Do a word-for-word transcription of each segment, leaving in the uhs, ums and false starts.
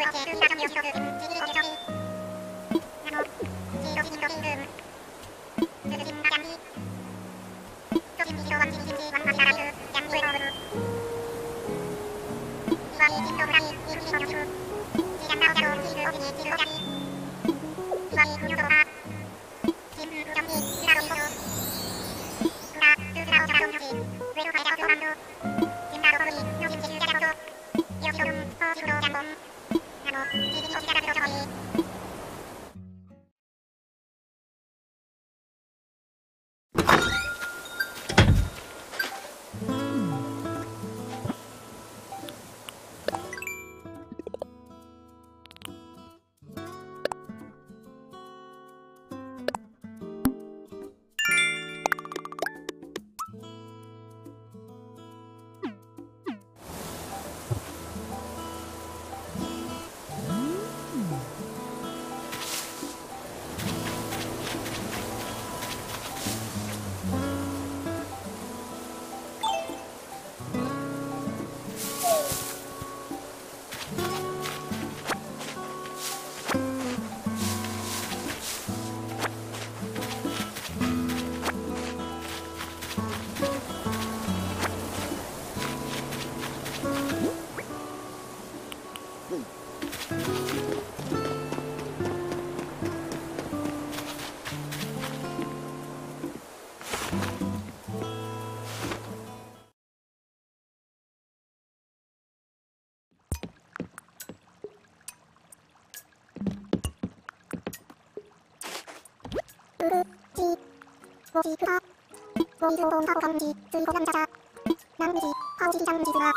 모지그가 모이도 하고 간지 들고 남자자 남미지 하우지 장지드가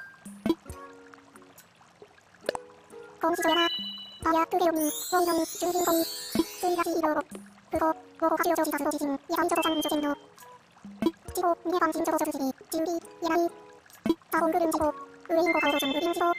공시조야나 아야 뜨개용이 모이동이 주인공이 쓰이가지 이로 그거 모고 가지오 조지다 스로지진 예감조도 장조진노 지고 미네방 진조도 조지지 지우리 예나이 다본 그름지고 의인고 가오도 좀 의인지고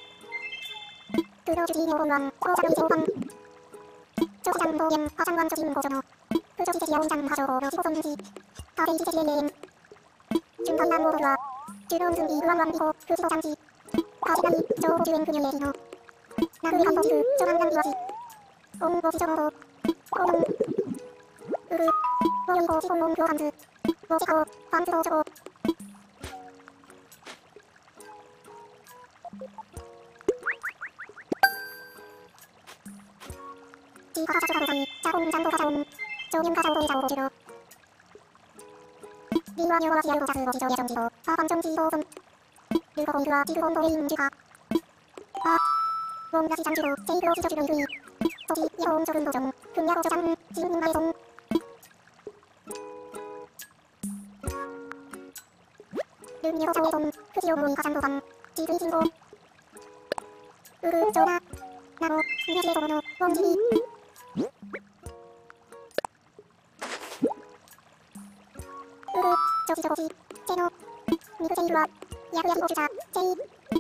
그도 주지 오공왕 오자의 조방 조지장 도엠 화장관 조진 고조노 그조지제 지야온장 하조고 로지고 손지 다데이지 제리엘레엠 중간남 모도르와 주로운 준비 의왕왕비고 그지고 장지 가지나이 조고 주행 그녀예리노 나그이 한봉그 조강남 비와지 옹 모지조고 오동 으르 모용고 지공옹 교감즈 모지고 관즈도 저고 지가가자주가로자니 자공장도가자옴 조님가자오도이자오로지로 미와녀와 지야로자스 모지조 예정지도 아밤정지도금 르거공그와 지그공도레인지가 아 몽가지 장주로 제이그로 지저주로 이르이 조지 예로옹 조른도정 금야로 조장 진인마이동 름예로 자오동 크지오 모이 가장도방 지그이진고 으르 조나 나로 미래지에 조모노 몽지리 으르 조지조고지 제노 미그제이루와 야구야기고주자 제이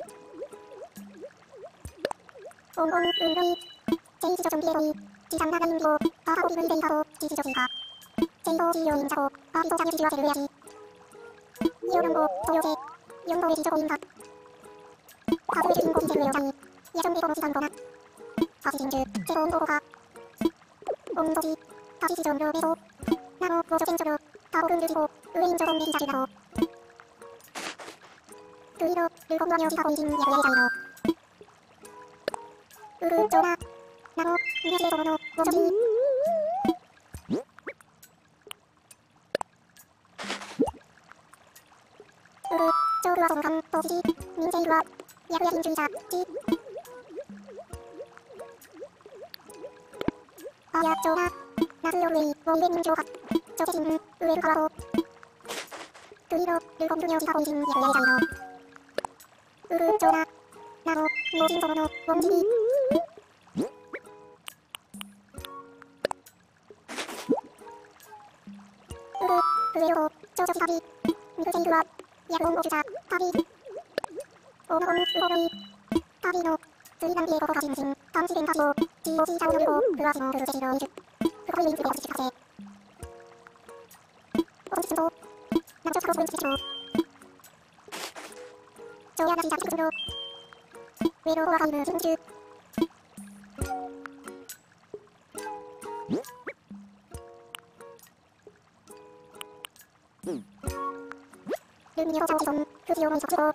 옹옹 은로이 제이지조 좀비에로이 지장나가인비고 아하고비의 데이하고 지지조지가 제이도 지요인자고 아비도 자유지지와 제르야지 이오령고 도요제 용도의 지조고인가 가부의 주인고 지제르여자니 예정비고 모지던거나 가지진주 제고온도고가 옹도지 가지지존로 배소 나노 모조젠조로 가오금류지고 의인조동 내기자주나로 그리로 르공왕여지가고이진 예루예리자이로 으르 조나 나노 미래지에 조모노 모조리 으르 조르와 동강 도지지 민제이루와 야구야인주의자 지 아야 조나 나스요르웨이 몽베민조가 조제진 의외르가와로 그리로 르공유녀지가고이진 예루예리자이로 으르 조나 나노 모진조모노 몽지리 으르 의외로 조조지가비 미그제이루와 야구옹고주자 가비 오노공 으호로이 가비노 드리단비에 고고 가진진 감시된 가비오 지오지 자오노리고 그와지노 그조제지로 인즉 그거리 링크에 어지치카세 오동치승도 남조차로 보인치체로 조야나지자 피근로 외로와 가이브 승주 ルミホソジソン、富士オモイソチゴ。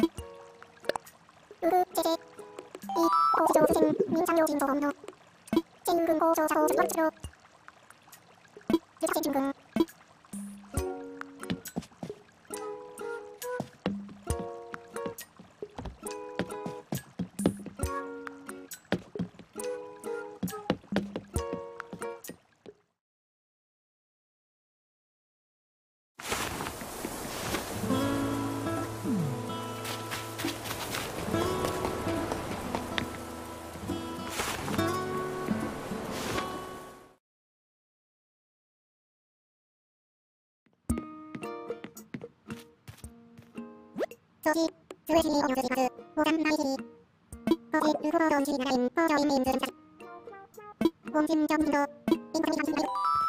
ウル、ジェジェ。イ、工事上不全、民産用人と本の。チェン軍工場作法出発ロ。ルタチン軍。조지、スウェシーオムズジカズ、オダンナイシリ。コジ、ウフロードンシーナライン、コージョインインズンザル。ウォンジンジョンヒンド、インコミシャンシナイ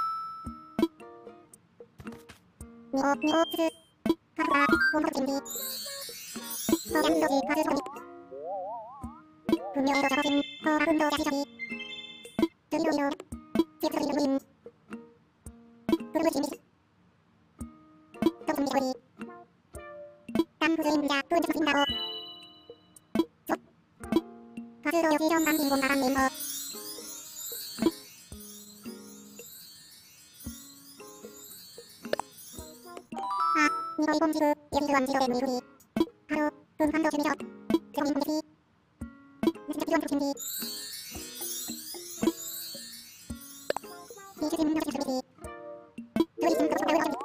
ル。ミオ、ミオ、スス。カフラ、ウォンコチンビ。コージャンドジ、カズソニ。フンヨエドシャコシン、コーラフンドジャシシャビ。スリロリロ。シエクソリルルイン。フルブチミス。トキンビコリ。ダンプズインジャ、プンジュスインダオ。ちょ。カズロヨシジョンバンビンゴンババンビンゴ。あ、ニロイボンジル、ヨシズワンジロレムイフリ。ハロー、プンハンドシュミショ。セロミンコンデキ。ムステキワンプチンビ。ヒーシュシンドシュシュミシ。トゥリシンドシュカウヨシミ。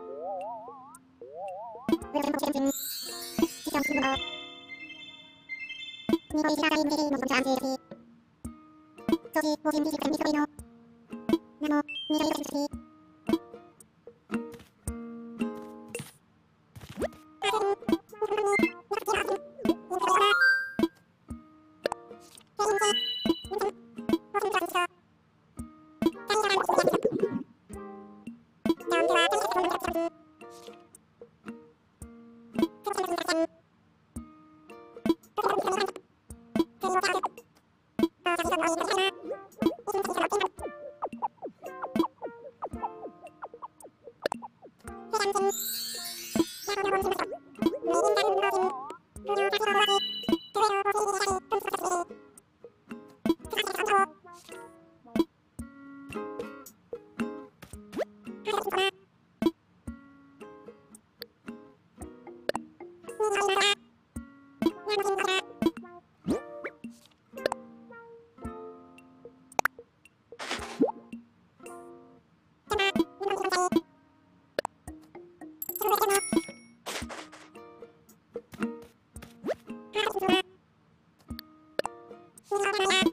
ウヨシンコチェンシン。シションシンド。ニロイシラダインデリーモソンジャンジーシ。ソジ、ウォジンビシクミソリノ。ナモ、ニロイヨシシ。Thank you.